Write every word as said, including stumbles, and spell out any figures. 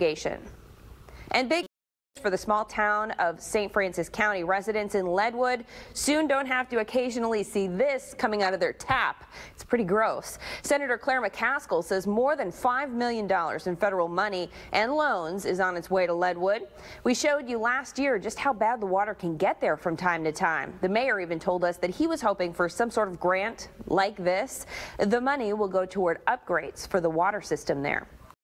investigation. And big for the small town of Saint Francis County. Residents in Leadwood soon don't have to occasionally see this coming out of their tap. It's pretty gross. Senator Claire McCaskill says more than five million dollars in federal money and loans is on its way to Leadwood. We showed you last year just how bad the water can get there from time to time. The mayor even told us that he was hoping for some sort of grant like this. The money will go toward upgrades for the water system there.